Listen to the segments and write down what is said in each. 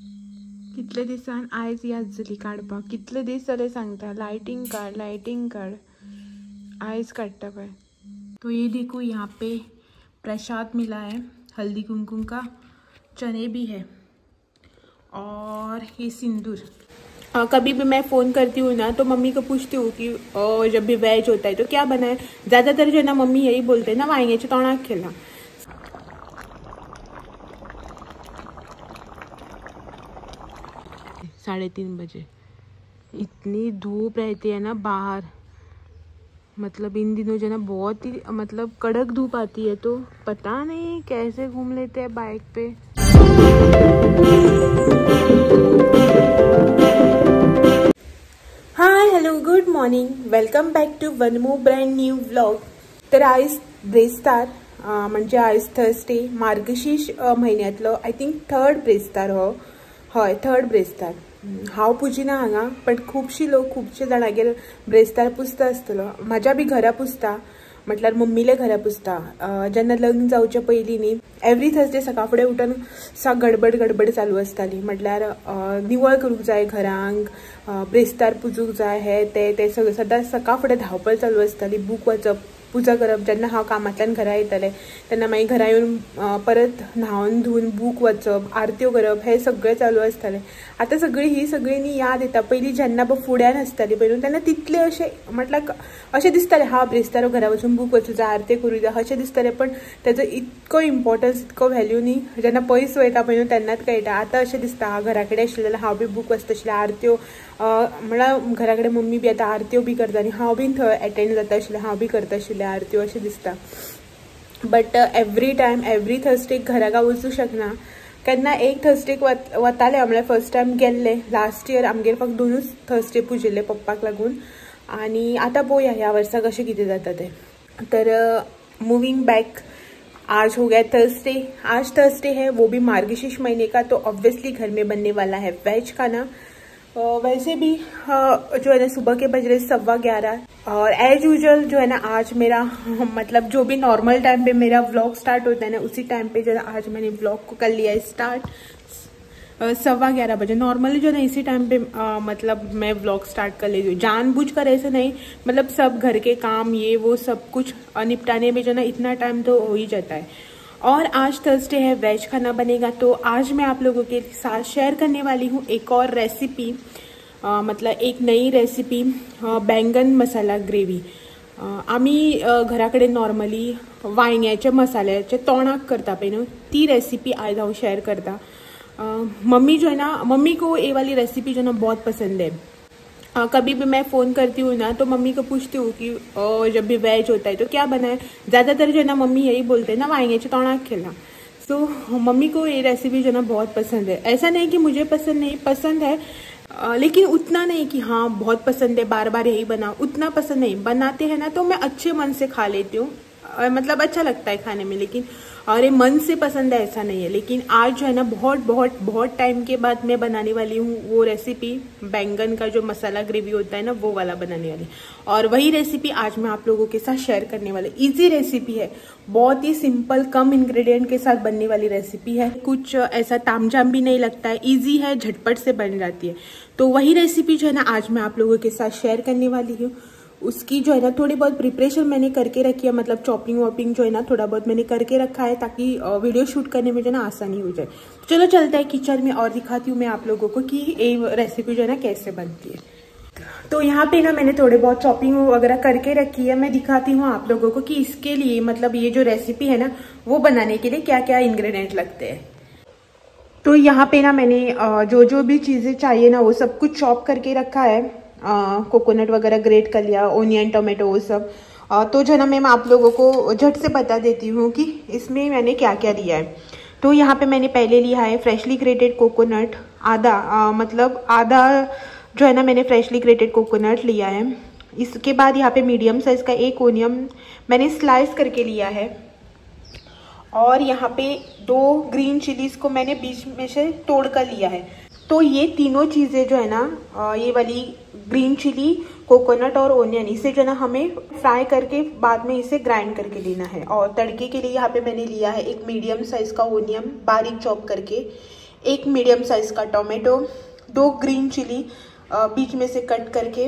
कितले दिसान आयज याद जाली काडपाक. कितले दीस जाले सांगता लाइटिंग काड आयज काडटा पळय. तो ये देखो यहाँ पे प्रसाद मिला है, हल्दी कुमकुम का, चने भी है और ये सिंदूर. कभी भी मैं फ़ोन करती हूँ ना तो मम्मी को पूछती हूँ कि जब भी वेज होता है तो क्या बनाए. ज़्यादातर जो है ना मम्मी यही बोलते हैं ना, वांग्याचे तोंडाक केला. 3:30 बजे. इतनी धूप रहती है ना बाहर, मतलब इन दिनों जो है ना बहुत ही मतलब कड़क धूप आती है, तो पता नहीं कैसे घूम लेते हैं बाइक पे. Hi hello good morning, welcome back to one more brand new vlog. तर आयज ब्रेस्तार, म्हणजे आयज Thursday, Margashirsha महिन्यातलो I think 3rd ब्रेस्तार हो. हय 3rd ब्रेस्तार. हांव पुजिना हांगा, पण खुबशी लोक खुबशे जाणांगेर ब्रेस्तार पुजता आसतलो. म्हाज्या बी घरा पुजता, म्हटल्यार मम्मीले घरा पुजता. जेन्ना लग्न जावचे पयलीं न्ही एवरी थर्सडे सकाळ फुडें उठून सा गडबड चालू आसताली. म्हटल्यार निवळ करूंक जाय घरांक, ब्रेस्तार पुजूंक जाय, हे ते सगळें सदांच सकाळ फुडें धांवपळ चालू आसताली. बूक वाचप, पुजा करप. जेन्ना हांव कामांतल्यान घरा येतालें तेन्ना मागीर घरा येवन परत न्हावन धुवन बूक वाचप, आरत्यो करप, हे सगळें चालू आसतालें. आतां ही सगळी न्ही याद येता. पयलीं जेन्ना फुड्यान आसताली पळय न्हू तेन्ना तितलें अशें म्हटल्यार अशें दिसतालें हांव ब्रेस्तारो घरा वचून बूक वाचूं जाय, आरत्यो करूं जाय अशें दिसतालें. पण तेजो इतको इम्पॉर्टन्स, इतको व्हॅल्यू न्ही जेन्ना पयस वयता पळय न्हू तेन्नाच कळटा. आतां अशें दिसता हांव घरा कडेन आशिल्लें जाल्यार हांव बी बूक वाचता आशिल्लें, आरत्यो म्हळ्यार घरा कडेन मम्मी बी आतां आरत्यो बी करता आनी हांव बीन थंय एटेंड जाता आशिल्लें, हांव बी करता आशिल्लें आरत्यो अशें दिसता. बट एवरी टायम एवरी थर्सडेक घरा काय वचूं शकना. केन्ना एक थर्सडेक वतालें म्हळ्यार फर्स्ट टायम गेल्लें. लास्ट इयर आमगेर फक्त 2च थर्सडे पुजिल्ले पप्पाक लागून. आनी आतां पळोवया ह्या वर्सा कशें कितें जाता तें. तर मूविंग बैक, आज हो गया थर्सडे. आज थर्सडे है, वो भी मार्गशीर्ष महीने का, तो ऑब्वियसली घर में बनने वाला है वेज खाना. वैसे भी जो है ना सुबह के बज रहे 11:15 और एज यूजुअल जो है ना आज मेरा मतलब जो भी नॉर्मल टाइम पे मेरा व्लॉग स्टार्ट होता है ना उसी टाइम पे जो है आज मैंने व्लॉग को कर लिया है स्टार्ट. 11:15 बजे नॉर्मली जो है ना इसी टाइम पे मतलब मैं व्लॉग स्टार्ट कर लेती हूँ. जानबूझकर ऐसे नहीं, मतलब सब घर के काम ये वो सब कुछ निपटाने में जो है ना इतना टाइम तो हो ही जाता है. और आज थर्सडे है, वेज खाना बनेगा. तो आज मैं आप लोगों के साथ शेयर करने वाली हूँ एक और रेसिपी, मतलब एक नई रेसिपी, बैंगन मसाला ग्रेवी. आम्ही घराकडे नॉर्मली वांग्याच्या मसाल्याचे तोंडाक करता पळय न्हू, ती रेसिपी आज हांव शेयर करता. मम्मी जो है ना, मम्मी को ये वाली रेसिपी जो है ना बहुत पसंद है. कभी भी मैं फ़ोन करती हूँ ना तो मम्मी को पूछती हूँ कि जब भी वेज होता है तो क्या बनाए. ज़्यादातर जो है ना मम्मी यही बोलते हैं ना, वांग्याचे तोंडाक केला. सो मम्मी को ये रेसिपी जो है ना बहुत पसंद है. ऐसा नहीं कि मुझे पसंद नहीं, पसंद है, लेकिन उतना नहीं कि हाँ बहुत पसंद है बार बार यही बनाओ, उतना पसंद नहीं. बनाते हैं ना तो मैं अच्छे मन से खा लेती हूँ, मतलब अच्छा लगता है खाने में, लेकिन और ये मन से पसंद है ऐसा नहीं है. लेकिन आज जो है ना बहुत टाइम के बाद मैं बनाने वाली हूँ वो रेसिपी, बैंगन का जो मसाला ग्रेवी होता है ना वो वाला बनाने वाली. और वही रेसिपी आज मैं आप लोगों के साथ शेयर करने वाली. इजी रेसिपी है, बहुत ही सिंपल कम इंग्रेडिएंट के साथ बनने वाली रेसिपी है. कुछ ऐसा तामझाम भी नहीं लगता है, ईजी है, झटपट से बन जाती है. तो वही रेसिपी जो है ना आज मैं आप लोगों के साथ शेयर करने वाली हूँ. उसकी जो है ना थोड़ी बहुत प्रिपरेशन मैंने करके रखी है, मतलब चॉपिंग वॉपिंग जो है ना थोड़ा बहुत मैंने करके रखा है ताकि वीडियो शूट करने में जो है ना आसानी हो जाए. चलो चलते हैं किचन में और दिखाती हूँ मैं आप लोगों को कि ये रेसिपी जो है ना कैसे बनती है. तो यहाँ पे ना मैंने थोड़े बहुत चॉपिंग वगैरह करके रखी है. मैं दिखाती हूँ आप लोगों को कि इसके लिए मतलब ये जो रेसिपी है ना वो बनाने के लिए क्या क्या इंग्रेडिएंट लगते हैं. तो यहाँ पे ना मैंने जो भी चीज़ें चाहिए ना वो सब कुछ चॉप करके रखा है. कोकोनट वगैरह ग्रेट कर लिया, ओनियन टोमेटो वो सब. तो जो है ना मैं आप लोगों को झट से बता देती हूँ कि इसमें मैंने क्या क्या लिया है. तो यहाँ पे मैंने पहले लिया है फ्रेशली ग्रेटेड कोकोनट, मतलब आधा जो है ना मैंने फ्रेशली ग्रेटेड कोकोनट लिया है. इसके बाद यहाँ पे मीडियम साइज़ का एक ओनियन मैंने स्लाइस करके लिया है. और यहाँ पे 2 ग्रीन चिलीज़ को मैंने बीच में से तोड़ कर लिया है. तो ये तीनों चीज़ें जो है ना, ये वाली ग्रीन चिली, कोकोनट और ओनियन, इसे जो है ना हमें फ्राई करके बाद में इसे ग्राइंड करके लेना है. और तड़के के लिए यहाँ पे मैंने लिया है एक मीडियम साइज़ का ओनियन बारीक चॉप करके, 1 मीडियम साइज़ का टोमेटो, 2 ग्रीन चिली बीच में से कट करके,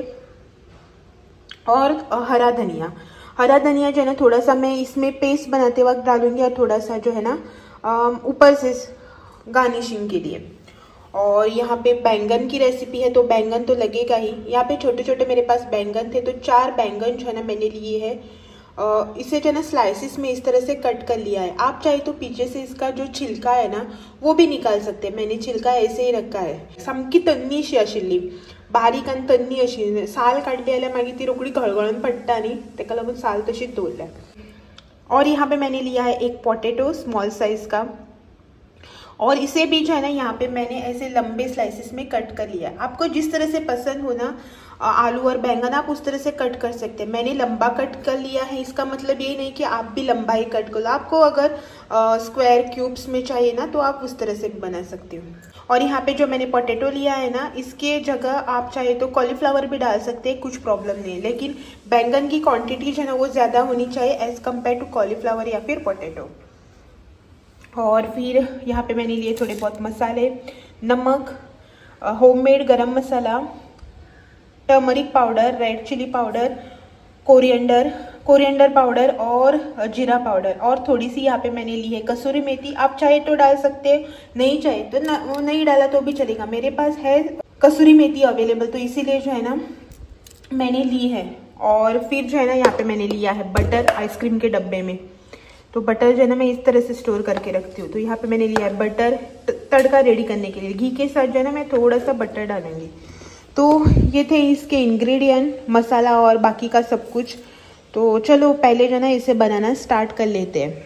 और हरा धनिया। हरा धनिया जो है ना थोड़ा सा मैं इसमें पेस्ट बनाते वक्त डालूंगी और थोड़ा सा जो है ना ऊपर से गार्निशिंग के लिए। और यहाँ पे बैंगन की रेसिपी है तो बैंगन तो लगेगा ही। यहाँ पे छोटे छोटे मेरे पास बैंगन थे तो 4 बैंगन जो है ना मैंने लिए हैं। इसे जो है ना स्लाइसिस में इस तरह से कट कर लिया है। आप चाहे तो पीछे से इसका जो छिलका है ना वो भी निकाल सकते हैं। मैंने छिलका ऐसे ही रखा है। सामकी तन्नी अशी आशिल्ली, बारीक आनी तन्नी अशी, साल काढली जाल्यार मागीर ती रोखडी घळघळून पडटा न्ही, तेका लागून साल तशीच दवरल्या। और यहाँ पे मैंने लिया है 1 पोटैटो स्मॉल साइज का, और इसे भी जो है ना यहाँ पे मैंने ऐसे लंबे स्लाइसेस में कट कर लिया है। आपको जिस तरह से पसंद हो ना आलू और बैंगन आप उस तरह से कट कर सकते हैं। मैंने लंबा कट कर लिया है, इसका मतलब ये नहीं कि आप भी लंबा ही कट करो। आपको अगर स्क्वायर क्यूब्स में चाहिए ना तो आप उस तरह से बना सकते हो। और यहाँ पे जो मैंने पोटैटो लिया है ना, इसके जगह आप चाहे तो कॉलीफ्लावर भी डाल सकते हैं, कुछ प्रॉब्लम नहीं है। लेकिन बैंगन की क्वांटिटी जो है ना वो ज़्यादा होनी चाहिए एज़ कम्पेयर टू कॉलीफ्लावर या फिर पोटैटो। और फिर यहाँ पे मैंने लिए थोड़े बहुत मसाले, नमक, होममेड गरम मसाला, turmeric powder, red chilli powder, coriander powder और जीरा पाउडर, और थोड़ी सी यहाँ पे मैंने ली है कसूरी मेथी। आप चाहे तो डाल सकते हैं, नहीं चाहे तो नहीं डाला तो भी चलेगा। मेरे पास है कसूरी मेथी अवेलेबल तो इसीलिए जो है ना मैंने ली है। और फिर जो है ना यहाँ पे मैंने लिया है बटर आइसक्रीम के डब्बे में। तो बटर जो है ना मैं इस तरह से स्टोर करके रखती हूँ। तो यहाँ पे मैंने लिया है बटर तड़का रेडी करने के लिए। घी के साथ जो है ना मैं थोड़ा सा बटर डालूंगी। तो ये थे इसके इंग्रेडिएंट, मसाला और बाकी का सब कुछ। तो चलो पहले जो है ना इसे बनाना स्टार्ट कर लेते हैं।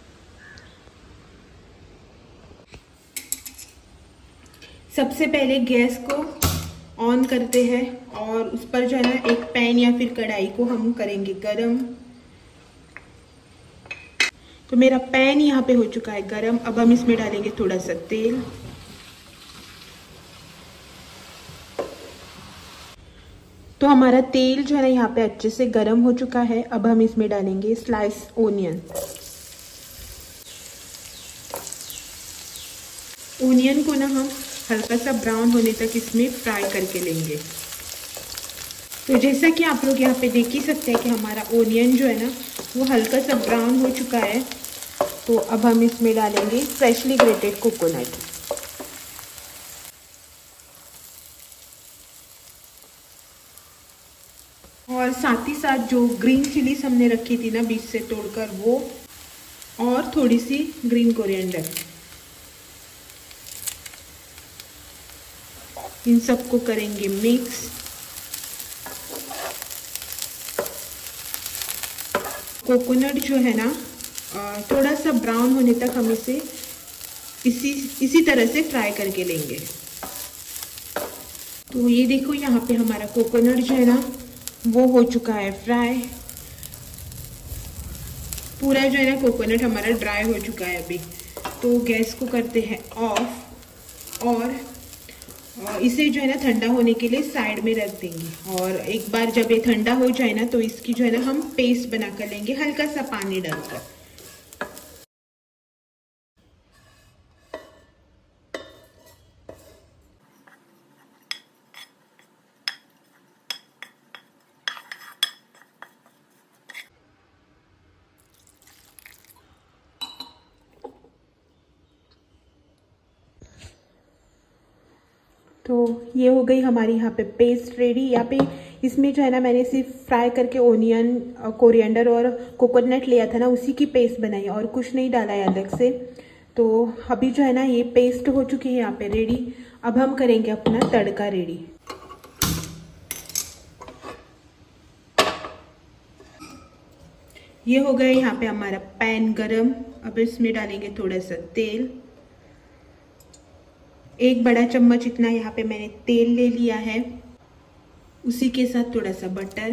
सबसे पहले गैस को ऑन करते हैं और उस पर जो है ना एक पैन या फिर कढ़ाई को हम करेंगे गरम। तो मेरा पैन यहाँ पे हो चुका है गरम। अब हम इसमें डालेंगे थोड़ा सा तेल। तो हमारा तेल जो है ना यहाँ पे अच्छे से गरम हो चुका है। अब हम इसमें डालेंगे स्लाइस ओनियन। ओनियन को ना हम हल्का सा ब्राउन होने तक इसमें फ्राई करके लेंगे। तो जैसा कि आप लोग यहाँ पे देख ही सकते हैं कि हमारा ओनियन जो है ना वो हल्का सा ब्राउन हो चुका है। तो अब हम इसमें डालेंगे फ्रेशली ग्रेटेड कोकोनट। और साथ ही साथ जो ग्रीन चिलीज हमने रखी थी ना बीच से तोड़कर वो, और थोड़ी सी ग्रीन कोरिएंडर। इन सबको करेंगे मिक्स। कोकोनट जो है ना थोड़ा सा ब्राउन होने तक हम इसे इसी तरह से फ्राई करके लेंगे। तो ये देखो यहाँ पे हमारा कोकोनट जो है ना वो हो चुका है फ्राई। पूरा जो है ना कोकोनट हमारा ड्राई हो चुका है अभी। तो गैस को करते हैं ऑफ और इसे जो है ना ठंडा होने के लिए साइड में रख देंगे। और एक बार जब ये ठंडा हो जाए ना तो इसकी जो है ना हम पेस्ट बना कर लेंगे हल्का सा पानी डालकर। तो ये हो गई हमारी यहाँ पे पेस्ट रेडी। यहाँ पे इसमें जो है ना मैंने सिर्फ फ्राई करके ओनियन, कोरिएंडर और कोकोनट लिया था ना उसी की पेस्ट बनाई और कुछ नहीं डाला है अलग से। तो अभी जो है ना ये पेस्ट हो चुकी है यहाँ पे रेडी। अब हम करेंगे अपना तड़का रेडी। ये हो गया यहाँ पे हमारा पैन गरम। अब इसमें डालेंगे थोड़ा सा तेल। 1 बड़ा चम्मच इतना यहाँ पे मैंने तेल ले लिया है। उसी के साथ थोड़ा सा बटर।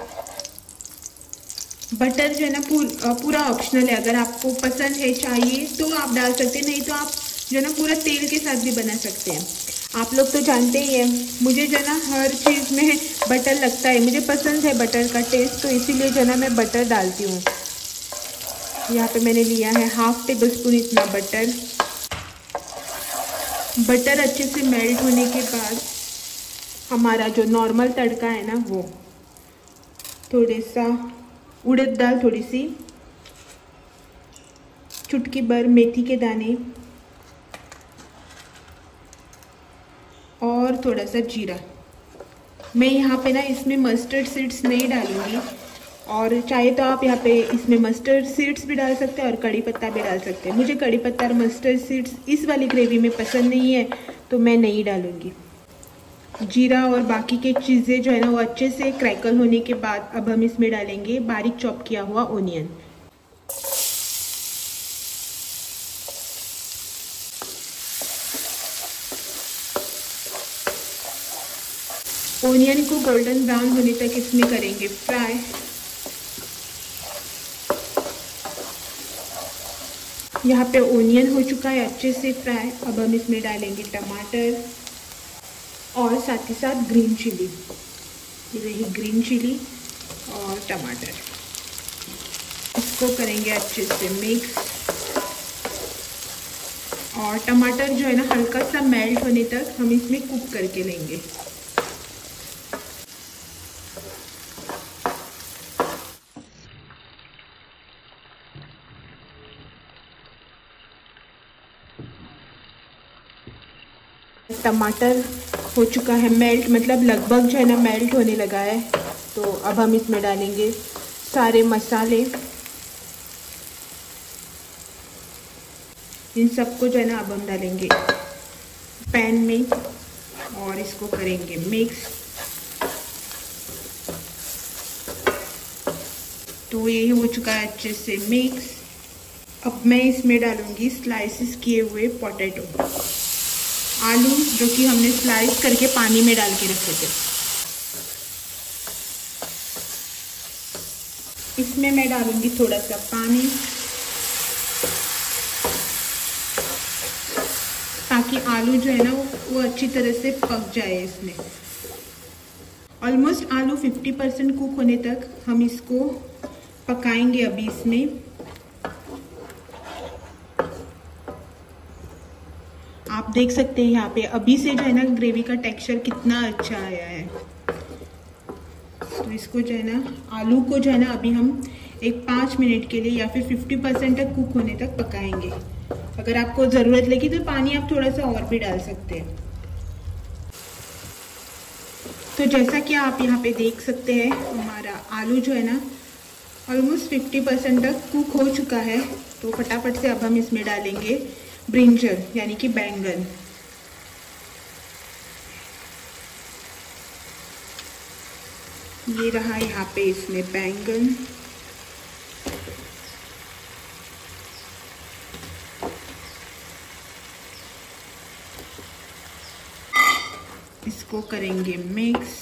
बटर जो है ना पूरा ऑप्शनल है। अगर आपको पसंद है चाहिए तो आप डाल सकते हैं, नहीं तो आप जो है ना पूरा तेल के साथ भी बना सकते हैं। आप लोग तो जानते ही हैं मुझे जो है ना हर चीज़ में बटर लगता है। मुझे पसंद है बटर का टेस्ट, तो इसीलिए जो है ना मैं बटर डालती हूँ। यहाँ पे मैंने लिया है ½ टेबल स्पून इतना बटर। बटर अच्छे से मेल्ट होने के बाद हमारा जो नॉर्मल तड़का है ना, वो थोड़ा सा उड़द दाल, थोड़ी सी चुटकी भर मेथी के दाने और थोड़ा सा जीरा। मैं यहाँ पे ना इसमें मस्टर्ड सीड्स नहीं डालूंगी, और चाहे तो आप यहाँ पे इसमें मस्टर्ड सीड्स भी डाल सकते हैं और कड़ी पत्ता भी डाल सकते हैं। मुझे कड़ी पत्ता और मस्टर्ड सीड्स इस वाली ग्रेवी में पसंद नहीं है, तो मैं नहीं डालूंगी। जीरा और बाकी के चीज़ें जो है ना वो अच्छे से क्रैकल होने के बाद अब हम इसमें डालेंगे बारीक चॉप किया हुआ ओनियन। ओनियन को गोल्डन ब्राउन होने तक इसमें करेंगे फ्राई। यहाँ पे ओनियन हो चुका है अच्छे से फ्राई। अब हम इसमें डालेंगे टमाटर और साथ ही साथ ग्रीन चिली। ये रही ग्रीन चिली और टमाटर। इसको करेंगे अच्छे से मिक्स, और टमाटर जो है ना हल्का सा मेल्ट होने तक हम इसमें कुक करके लेंगे। टमाटर हो चुका है मेल्ट, मतलब लगभग जो है ना मेल्ट होने लगा है। तो अब हम इसमें डालेंगे सारे मसाले। इन सबको जो है ना अब हम डालेंगे पैन में और इसको करेंगे मिक्स। तो ये हो चुका है अच्छे से मिक्स। अब मैं इसमें डालूंगी स्लाइसिस किए हुए पोटैटो, आलू जो कि हमने स्लाइस करके पानी में डाल के रखे थे। इसमें मैं डालूंगी थोड़ा सा पानी ताकि आलू जो है ना वो अच्छी तरह से पक जाए। इसमें ऑलमोस्ट आलू 50% कुक होने तक हम इसको पकाएंगे। अभी इसमें आप देख सकते हैं यहाँ पे अभी से जो है ना ग्रेवी का टेक्सचर कितना अच्छा आया है। तो इसको जो है ना आलू को जो है ना अभी हम एक 5 मिनट के लिए या फिर 50% तक कुक होने तक पकाएंगे। अगर आपको ज़रूरत लगी तो पानी आप थोड़ा सा और भी डाल सकते हैं। तो जैसा कि आप यहाँ पे देख सकते हैं हमारा आलू जो है ना ऑलमोस्ट 50% तक कुक हो चुका है। तो फटाफट से अब हम इसमें डालेंगे ब्रिंजल यानी कि बैंगन। ये रहा यहाँ पे इसमें बैंगन। इसको करेंगे मिक्स।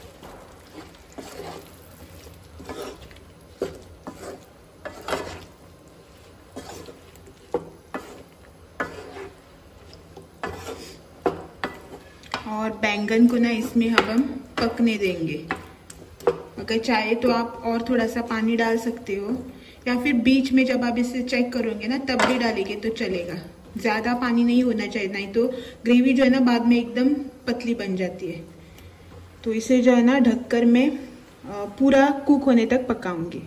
और बैंगन को ना इसमें हम पकने देंगे। अगर चाहे तो आप और थोड़ा सा पानी डाल सकते हो, या फिर बीच में जब आप इसे चेक करोगे ना तब भी डालेंगे तो चलेगा। ज़्यादा पानी नहीं होना चाहिए, नहीं तो ग्रेवी जो है ना बाद में एकदम पतली बन जाती है। तो इसे जो है ना ढककर मैं पूरा कुक होने तक पकाऊंगी।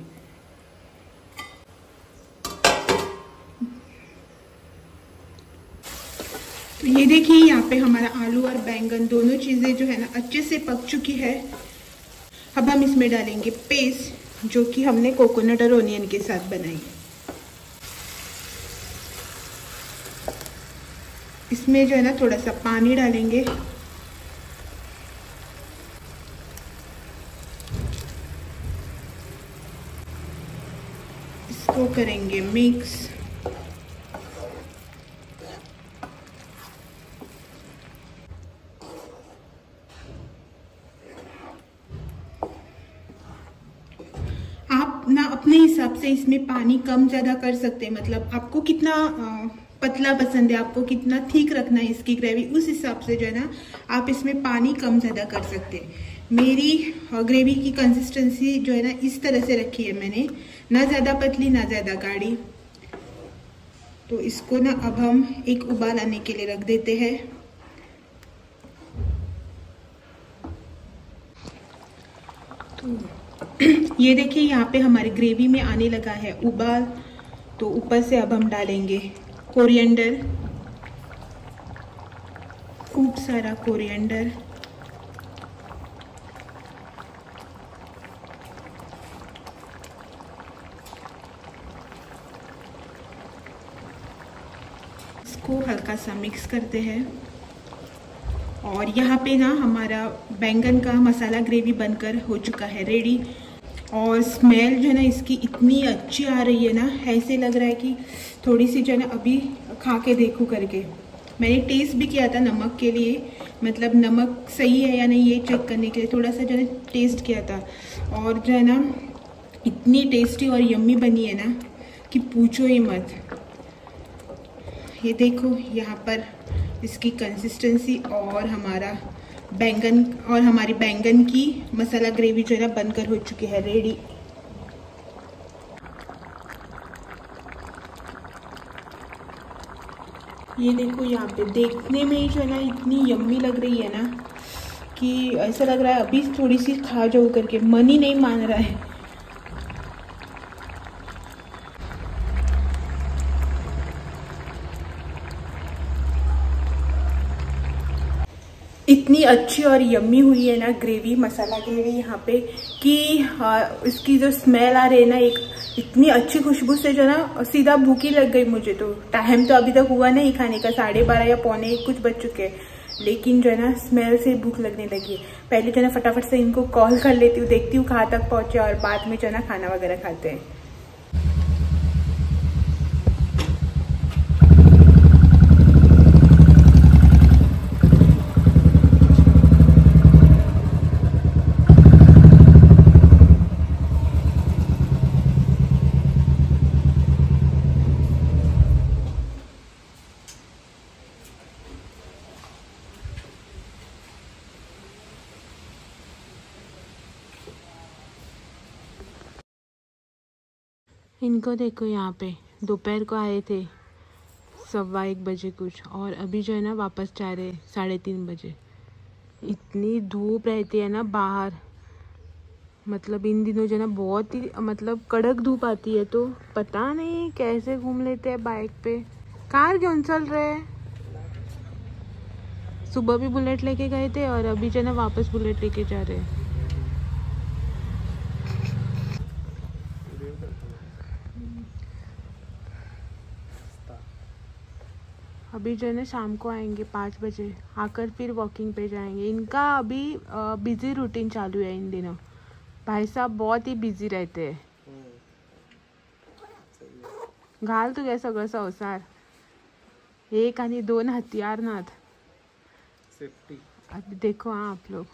तो ये देखिए यहाँ पे हमारा आलू और बैंगन दोनों चीज़ें जो है ना अच्छे से पक चुकी है। अब हम इसमें डालेंगे पेस्ट जो कि हमने कोकोनट और ओनियन के साथ बनाई है। इसमें जो है ना थोड़ा सा पानी डालेंगे। इसको करेंगे मिक्स। आप ना अपने हिसाब से इसमें पानी कम ज़्यादा कर सकते हैं। मतलब आपको कितना पतला पसंद है, आपको कितना थिक रखना है इसकी ग्रेवी, उस हिसाब से जो है ना आप इसमें पानी कम ज़्यादा कर सकते हैं। मेरी ग्रेवी की कंसिस्टेंसी जो है ना इस तरह से रखी है मैंने, ना ज़्यादा पतली ना ज़्यादा गाढ़ी। तो इसको ना अब हम एक उबाल आने के लिए रख देते हैं। ये देखिए यहाँ पे हमारे ग्रेवी में आने लगा है उबाल, तो ऊपर से अब हम डालेंगे कोरिएंडर, खूब सारा कोरिएंडर। इसको हल्का सा मिक्स करते हैं। और यहाँ पे ना हमारा बैंगन का मसाला ग्रेवी बनकर हो चुका है रेडी। और स्मेल जो है ना इसकी इतनी अच्छी आ रही है ना, ऐसे लग रहा है कि थोड़ी सी जो है ना अभी खा के देखूँ करके। मैंने टेस्ट भी किया था नमक के लिए, मतलब नमक सही है या नहीं ये चेक करने के लिए थोड़ा सा जो है टेस्ट किया था। और जो है ना इतनी टेस्टी और यम्मी बनी है ना कि पूछो ही मत। ये देखो यहाँ पर इसकी कंसिस्टेंसी और हमारा बैंगन और हमारी बैंगन की मसाला ग्रेवी जो है ना बनकर हो चुकी है रेडी। ये देखो यहाँ पे देखने में ही जो है ना इतनी यम्मी लग रही है ना कि ऐसा लग रहा है अभी थोड़ी सी खा जाओ करके, मन ही नहीं मान रहा है। इतनी अच्छी और यम्मी हुई है ना ग्रेवी, मसाला ग्रेवी यहाँ पे कि इसकी जो स्मेल आ रही है ना, एक इतनी अच्छी खुशबू से जो ना सीधा भूखी लग गई मुझे। तो टाइम तो अभी तक हुआ नहीं खाने का, 12:30 या 12:45 कुछ बज चुके हैं, लेकिन जो है ना स्मेल से भूख लगने लगी है। पहले जो है ना फटाफट से इनको कॉल कर लेती हूँ, देखती हूँ कहाँ तक पहुँचे, और बाद में जो है ना खाना वगैरह खाते हैं। इनको देखो यहाँ पे दोपहर को आए थे 1:15 बजे कुछ, और अभी जो है ना वापस जा रहे 3:30 बजे। इतनी धूप रहती है ना बाहर, मतलब इन दिनों जो है ना बहुत ही मतलब कड़क धूप आती है, तो पता नहीं कैसे घूम लेते हैं बाइक पे। कार क्यों चल रहे हैं? सुबह भी बुलेट लेके गए थे और अभी जो है ना वापस बुलेट लेके जा रहे हैं। अभी जो है ना शाम को आएंगे 5 बजे, आकर फिर वॉकिंग पे जाएंगे। इनका अभी बिजी रूटीन चालू है इन दिनों। भाई साहब बहुत ही बिजी रहते हैं। घाल तुझ्या सगळं संसार, एक आणि 2 हथियार नाथ सेफ्टी। अभी देखो हाँ आप लोग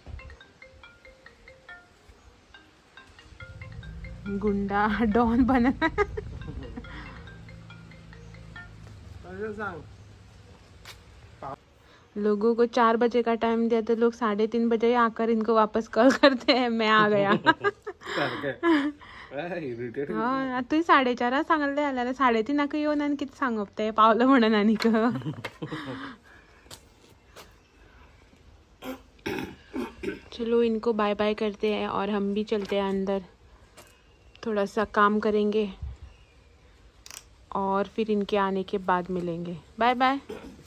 गुंडा डॉन बना। लोगों को 4 बजे का टाइम दिया तो लोग 3:30 बजे आकर इनको वापस कॉल करते हैं मैं आ गया। हाँ तू 4:30 सांगले आल्याला 3:30 येऊन आणि किती सांगते पावलं म्हणून आणि चलो इनको बाय बाय करते हैं और हम भी चलते हैं अंदर, थोड़ा सा काम करेंगे और फिर इनके आने के बाद मिलेंगे। Bye bye.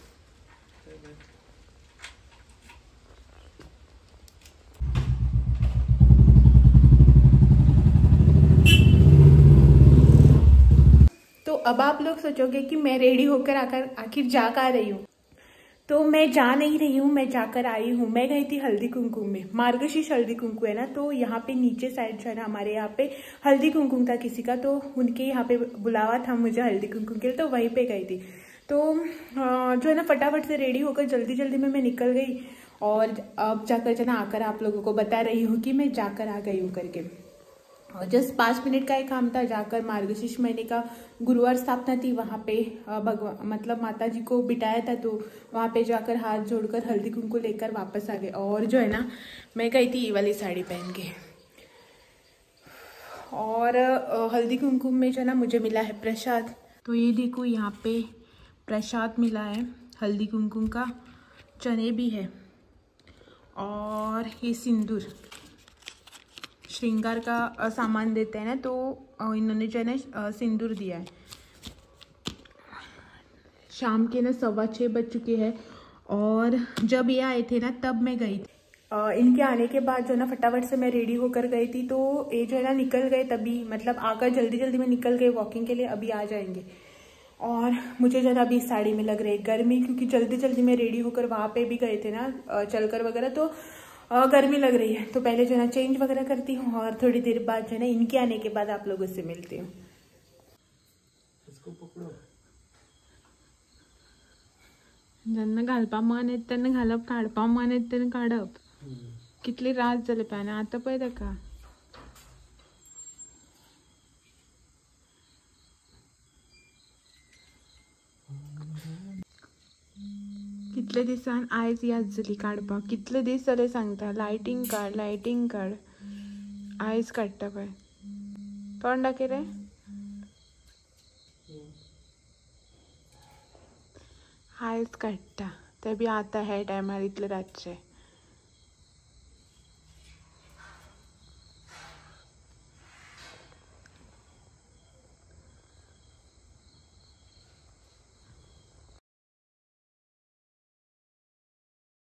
तो अब आप लोग सोचोगे कि मैं रेडी होकर आखिर जा कर रही हूँ, तो मैं जा नहीं रही हूँ, मैं जाकर आई हूँ। मैं गई थी हल्दी कुमकुम में, मार्गशीर्ष हल्दी कुमकुम है ना, तो यहाँ पे नीचे साइड जो है ना हमारे यहाँ पे हल्दी कुमकुम था किसी का, तो उनके यहाँ पे बुलावा था मुझे हल्दी कुमकुम के लिए, तो वहीं पे गई थी। तो जो है ना फटाफट से रेडी होकर जल्दी जल्दी में मैं निकल गई, और अब जाकर जो ना आकर आप लोगों को बता रही हूँ कि मैं जाकर आ गई हूँ करके। और जस्ट 5 मिनट का एक काम था, जाकर मार्गशीर्ष महीने का गुरुवार स्थापना थी, वहाँ पे भगवान मतलब माता जी को बिठाया था, तो वहाँ पे जाकर हाथ जोड़कर हल्दी कुमकुम लेकर वापस आ गए। और जो है ना मैं गई थी ये वाली साड़ी पहन के, और हल्दी कुमकुम में जो है ना मुझे मिला है प्रसाद। तो ये देखो यहाँ पे प्रसाद मिला है हल्दी कुमकुम का, चने भी है, और ये सिंदूर श्रृंगार का सामान देते हैं ना, तो इन्होंने जो है ना सिंदूर दिया है। शाम के ना 6:15 बज चुके हैं और जब ये आए थे ना तब मैं गई थी। इनके आने के बाद जो ना फटाफट से मैं रेडी होकर गई थी, तो ये जो है ना निकल गए तभी, मतलब आकर जल्दी जल्दी में निकल गए वॉकिंग के लिए, अभी आ जाएंगे। और मुझे जो है ना अभी साड़ी में लग रही है गर्मी, क्योंकि जल्दी जल्दी में रेडी होकर वहाँ पे भी गए थे ना चलकर वगैरह, तो गर्मी लग रही है। तो पहले जो है ना चेंज वगैरह करती हूँ और थोड़ी देर बाद जो है ना इनके आने के बाद आप लोगों से मिलती हूँ। इसको पकड़ो। ज्यांना घालपा मन येत त्यांना घालप, काढपा मन येत त्यांना काढप। कितले रास झाले पाहिजे आता पळय का। कितले दिसान आयज याद झाली काढपा, कितले दीस जाले सांगता लाइटिंग काढ आयज काडटा पळय। तोंड दाखय रे। आयज काडटा ते बी आता हे टायमार इतले रातचे।